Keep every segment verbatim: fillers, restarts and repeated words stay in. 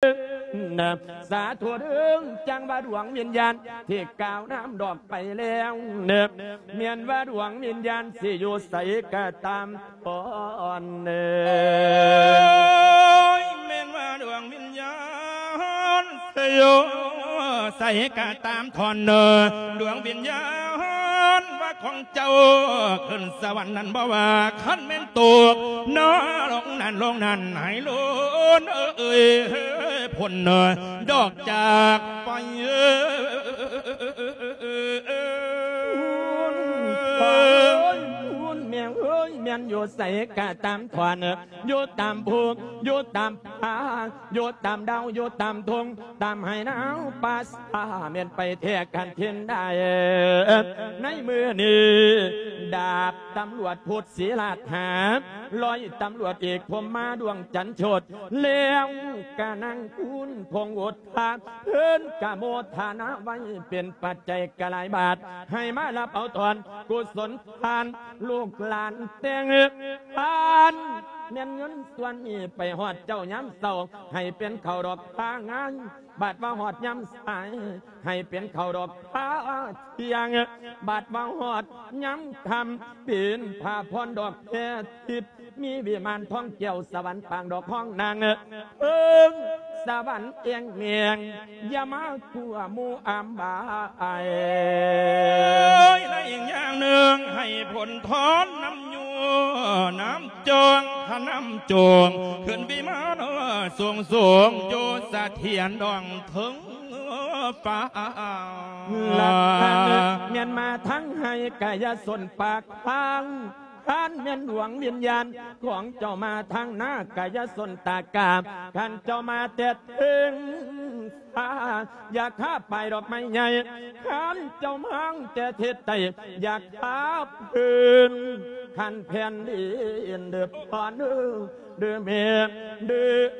สาธุเรื่องจังว่าดวงวิญญาณที่ก้าวน้ำดอกไปแล้วเนิบเมียนว่าดวงวิญญาณสิอยู่ใสก็ตามตอนเนิบเมียนว่าดวงวิญญาณสิอยู่ใสก็ตามทอนเนิบดวงวิญญาณว่าของเจ้าขึ้นสวรรค์นั้นบ่ว่าขั้นเม่นตัวน้อลงนั่นลงนั่นให้ล้นเอ้ยผลเนยดอกจากไปเมียงเอ้ยเมียนอยู่ใส่กะตามถวนอยู่ตามภูอยู่ตามผาอยู่ตามดาวอยู่ตามทงตามให้หนาวปาสาเมียนไปเทกันทิ้นได้ในมือนี้ดาบตำรวจพูดศีลาดหาลอยตำรวจเอกผมมาดวงจันทร์โฉดเลี้ยงกะนังคุณพงอุทาเพื่อนกะโมทานะไว้เป็นปัจจัยกะหลายบาทให้มารับเอาตอนกุศลทานลูกหลานเตียงทานเมียนเงินส่วนนี้ไปหอดเจ้าย้ำเศร้าให้เป็นเข่าดอกทางานบาดว่าหอดย้ำสายให้เป็นเข่าดอกทาเทียงบาดว่าหอดย้ำทำปีนผ้าพรดอกแค่ทิพมีวิมานท่องเกี่ยวสวรรค์ปางดอกห้องนางเอิงสวรรค์เอียงเมียงยามาขัวมูอามบาไอและอีกอย่างหนึ่งให้ผลทอนน้ำยูน้ำจงถ้าน้ำจงขึ้นวิมานสูงสูงโยสะเทียนดองถึงฟ้าหลักฐานเมียนมาทั้งให้กายสนปากพังท่านเมียนหลวงวิญญาณของเจ้ามาทางหน้ากายสนตากาท่านเจ้ามาเต็ดถึงฟ้าอยากข้าไปดอกไม้ใหญ่ท่านเจ้ามังแต่เทศไตอยากข้าพื้นท่านแผ่นดินเดือบพอนเดือเมียเดือ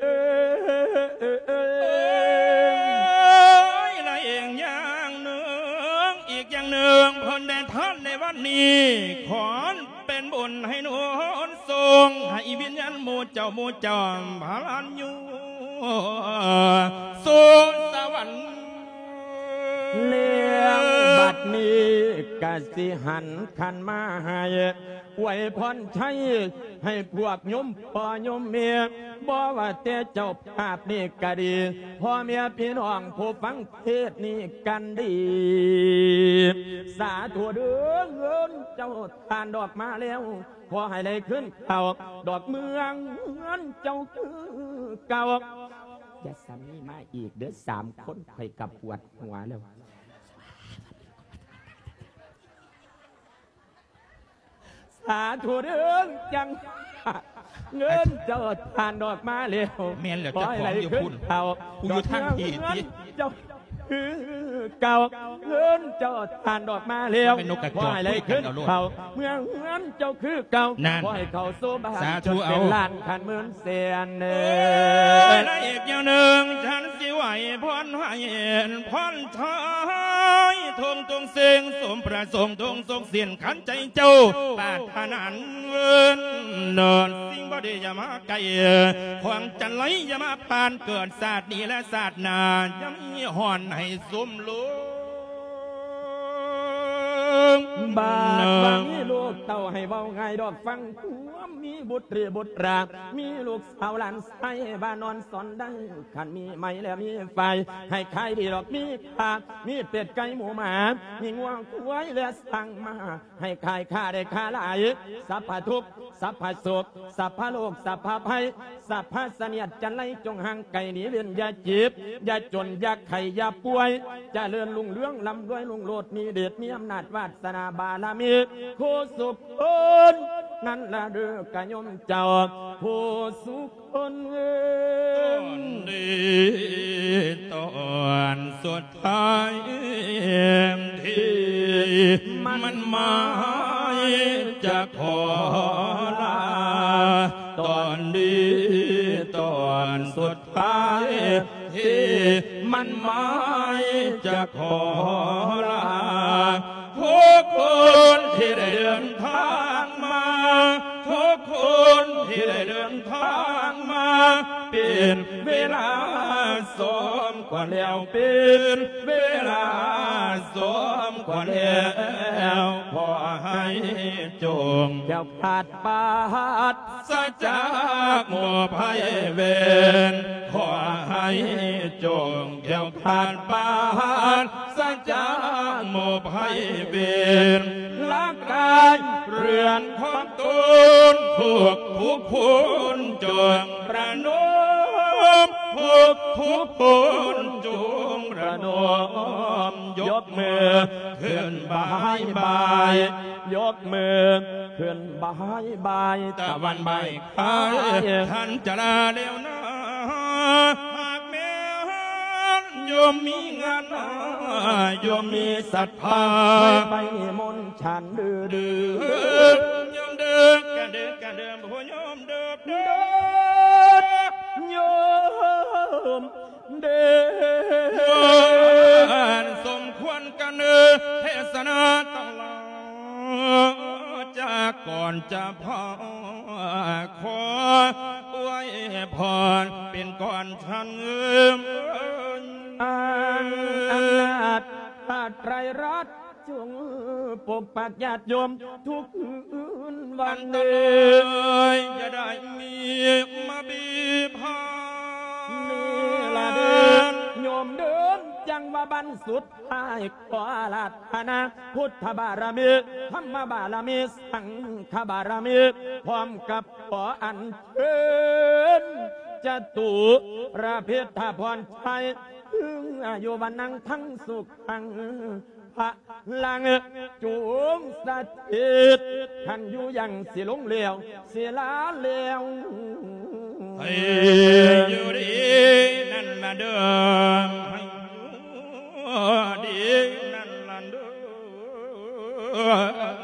อะไรเองอย่างหนึ่งอีกอย่างหนึ่งพลแดนท่านในวันนี้ขอนเป็นบุญให้หนุนทรงให้วิญญาณหมู่เจ้าหมู่จอมพลันอยู่สู่สวรรค์เลี้ยงบัดนี้กสิหันขันมาให้ไว้พรชัยให้พวกโยมพ่อโยมเมียบ่ว่าแต่เจ้าภาพนี่ก็ดีพ่อเมียพี่น้องผู้ฟังเทศนี้กันดีสาธุเด้อเงินเจ้าทานดอกมาแล้วพอให้ได้ขึ้นเก่าดอกเมืองเงินเจ้าคือเก่าจะสามีมาอีกเด้อสามคนไปกับปวดหัวแล้วสาธุเด้อจังเงินเจ้าทานดอกมาเร็วเมียนเหลือจะของอยู่พุ่นเก่าอยู่ทางที่เจ้าคือเก่าเงินเจ้าทานดอกมาเร็วพอให้เลยขึ้นเก่าเมื่อเงินเจ้าคือเก่าพอให้เขาโซบานจนเป็นล้านขันหมื่นเสียนเนยและอีกอย่างหนึ่งฉันสิไหวพรให้พรทายทงตรงเสียงสมประสงค์ทงทรงเสียนขันใจเจ้าปาถนาเงินเนินสิ่งบ่ดีอย่ามาไกลความจันไหลอย่ามาผ่านเกิดศาสตร์นี้และศาสตร์นาย่ำมีห่อนให้สมลุบาดบางมีลูกเต่าให้เบาไงดอกฟังหัวมีบุตรบุตรามีลูกสาวหลานใส่บ้านนอนสอนได้ขันมีไม้แล้วมีไฟให้ใครดีดอกมีขามีเป็ดไก่หมูหมามีงวงควายและสั่งมาให้ใครข้าได้ข้าหลายสัพพทุกสัพพสุขสัพพโลกสัพพภัยสัพพเสนียดจันไลจงห่างไก่หนีเวียนอย่าจีบอย่าจนอย่าไข่อย่าป่วยจะเลื่อนลุงเลื่องลำด้วยลุงโลดมีเดชมีอำนาจวาสนาบารมีโคสุขคนนั่นละเด้อกะยมเจ้าผู้สุขคนเงินดีตอนสุดท้ายที่มันมาจะขอลาตอนดีตอนสุดท้ายที่มันมาจะขอลาทุกคนที่ได้เดินทางมาทุกคนที่ได้เดินทางมาเป็นเวลาสมควรแล้วเป็นเวลาสมควรแล้วขอให้จงแก้วขาดปาดสัจจากหมู่ภัยเวรขอให้จงแก้วขาดปาดสัจจากหมู่ภัยเวรละกายเรือนของตนพวกผู้คนจงประนมพวกผู้คนจงประนมยกมือขึ้นบายบายยกมือขึ้นบายบายตะวันใบขายท่านจะลาเร็วนะหากแม้โยมมีงานโยมมีศรัทธาไปมนฉันดื้อดื้อโยมเดินกันเดินกันเดินพ่อโยมเดินเดินโยมเดินสมควรกันเดินเทศนาต้องลาจากก่อนจะพอขออวยพรเป็นก่อนฉันอันอำนาจพระไตรรัตน์จงปกปักญาติโยมทุกวันเดินจะได้มีมาบีพานี่ละเดินโยมเดินจังว่าบรรสุดท้ายขอลาธนาพุทธบารมีธรรมบารมีสังฆบารมีพร้อมกับขออัญเชิญจตุระพิธาพรชัยถึงอายุวันนังทั้งสุขทั้งพระลังจุงสถิตท่านอยู่ยังสิลงเลี้ยวสิลาเลี้ยวให้อยู่ดีนั่นละเดิมให้อยู่ดีนั่นละเดิม